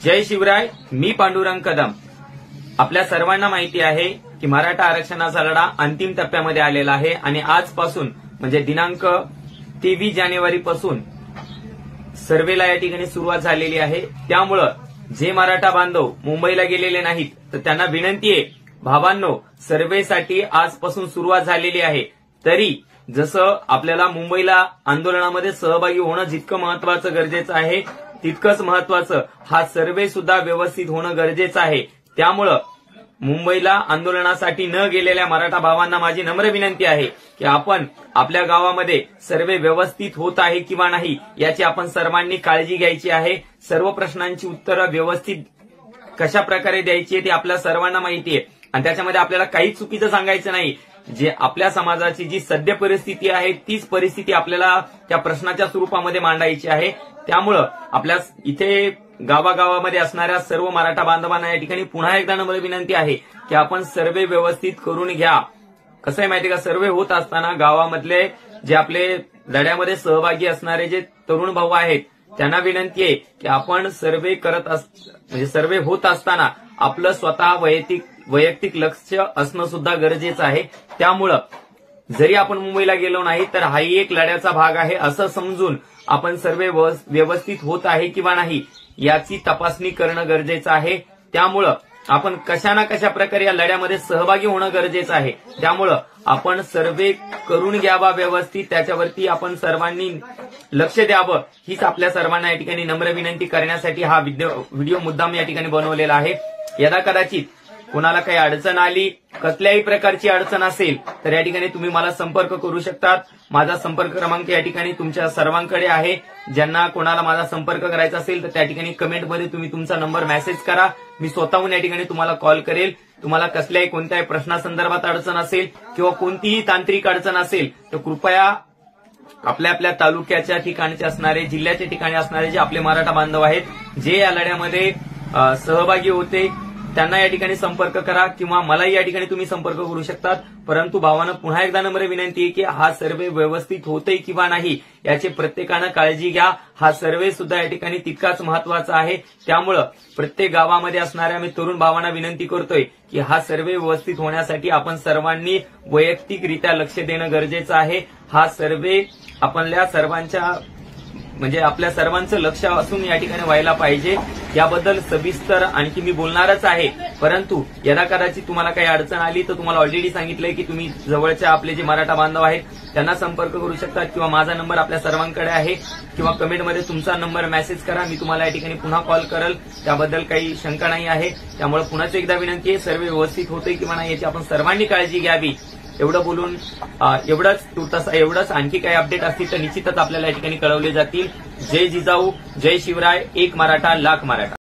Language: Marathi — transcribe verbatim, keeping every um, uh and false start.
जय शिवराय. मी पांडुरंग कदम. आपल्या सर्वांना माहिती आहे की मराठा आरक्षणाचा लढा अंतिम टप्प्यामध्ये आलेला आहे आणि आजपासून म्हणजे दिनांक तेवीस जानेवारी पासून सर्वेला या ठिकाणी सुरुवात झालेली आहे. त्यामुळे जे मराठा बांधव मुंबईला गेलेले नाहीत तर त्यांना विनंती आहे, भावांनो, सर्वेसाठी आजपासून सुरुवात झालेली आहे. तरी जसं आपल्याला मुंबईला आंदोलनामध्ये सहभागी होणं जितकं महत्वाचं गरजेचं आहे तितकंच महत्वाचं हा सर्वे सुद्धा व्यवस्थित होणं गरजेचं आहे. त्यामुळं मुंबईला आंदोलनासाठी न गेलेल्या मराठा भावांना माझी नम्र विनंती आहे की आपण आपल्या गावामध्ये सर्वे व्यवस्थित होत आहे किंवा नाही याची आपण सर्वांनी काळजी घ्यायची आहे. सर्व प्रश्नांची उत्तरं व्यवस्थित कशा प्रकारे द्यायची ती आपल्या सर्वांना माहिती आहे आणि त्याच्यामध्ये आपल्याला काहीच चुकीचं सांगायचं नाही. जे आपल्या समाजाची जी सद्य परिस्थिती आहे तीच परिस्थिती आपल्याला त्या प्रश्नाच्या स्वरूपामध्ये मांडायची आहे. त्यामुळं आपल्या इथे गावागावामध्ये असणाऱ्या सर्व मराठा बांधवांना या ठिकाणी पुन्हा एकदा नम्र विनंती आहे की आपण सर्वे व्यवस्थित करून घ्या. कसं आहे माहिती का, सर्वे होत असताना गावामधले जे आपले लढ्यामध्ये सहभागी असणारे जे तरुण भाऊ आहेत त्यांना विनंती आहे की आपण सर्वे करत म्हणजे सर्वे होत असताना आपलं स्वतः वैयक्तिक वैयक्तिक लक्ष असणं सुद्धा गरजेचं आहे. त्यामुळं जरी आपण मुंबईला गेलो नाही तर हाही एक लढ्याचा भाग आहे असं समजून आपण सर्वे व्यवस्थित होत आहे किंवा नाही याची तपासणी करणं गरजेचं आहे. त्यामुळं आपण कशा ना कशा प्रकारे या लढ्यामध्ये सहभागी होणं गरजेचं आहे. त्यामुळं आपण सर्वे करून घ्यावा व्यवस्थित, त्याच्यावरती आपण सर्वांनी लक्ष द्यावं हीच आपल्या सर्वांना या ठिकाणी नम्र विनंती करण्यासाठी हा व्हिडिओ मुद्दाम या ठिकाणी बनवलेला आहे. यदा कदाचित कोणाला काही अडचण आली, कसल्याही प्रकारची अडचण असेल तर या ठिकाणी तुम्ही मला संपर्क करू शकतात. माझा संपर्क क्रमांक या ठिकाणी तुमच्या सर्वांकडे आहे. ज्यांना कोणाला माझा संपर्क करायचा असेल तर त्या ठिकाणी कमेंटमध्ये तुम्ही तुमचा नंबर मेसेज करा. मी स्वतःहून या ठिकाणी तुम्हाला कॉल करेल. तुम्हाला कसल्याही कोणत्याही प्रश्नासंदर्भात अडचण असेल किंवा कोणतीही तांत्रिक अडचण असेल तर कृपया आपल्या आपल्या तालुक्याच्या ठिकाणचे असणारे, जिल्ह्याच्या ठिकाणी असणारे जे आपले मराठा बांधव आहेत जे या लढ्यामध्ये सहभागी होते त्यांना या ठिकाणी संपर्क करा किंवा मलाही या ठिकाणी तुम्ही संपर्क करू शकतात. परंतु भावानं पुन्हा एकदा नम्र विनंती आहे की हा सर्वे व्यवस्थित होतोय किंवा नाही याची प्रत्येकानं काळजी घ्या. हा सर्वे सुद्धा या ठिकाणी तितकाच महत्वाचा आहे. त्यामुळं प्रत्येक गावामध्ये असणाऱ्या मी तरुण भावांना विनंती करतोय की हा सर्वे व्यवस्थित होण्यासाठी आपण सर्वांनी वैयक्तिकरित्या लक्ष देणं गरजेचं आहे. हा सर्वे आपल्या सर्वांच्या म्हणजे आपल्या सर्वांचं लक्ष असून या ठिकाणी व्हायला पाहिजे. याबद्दल सविस्तर आणखी मी बोलणारच आहे. परंतु यदा कदाचित तुम्हाला काही अडचण आली तर तुम्हाला ऑलरेडी सांगितलंय की तुम्ही जवळच्या आपले जे मराठा बांधव आहेत त्यांना संपर्क करू शकतात किंवा माझा नंबर आपल्या सर्वांकडे आहे किंवा कमेंटमध्ये तुमचा नंबर मेसेज करा. मी तुम्हाला या ठिकाणी पुन्हा कॉल करेल. त्याबद्दल काही शंका नाही आहे. त्यामुळे पुन्हा एकदा विनंती आहे, सर्व व्यवस्थित होतोय किंवा नाही याची आपण सर्वांनी काळजी घ्यावी. एवढं बोलून एवढंच तसं एवढंच आणखी काही अपडेट असतील तर निश्चितच आपल्याला या ठिकाणी कळवले जातील. जय जिजाऊ, जय शिवराय, एक मराठा लाख मराठा.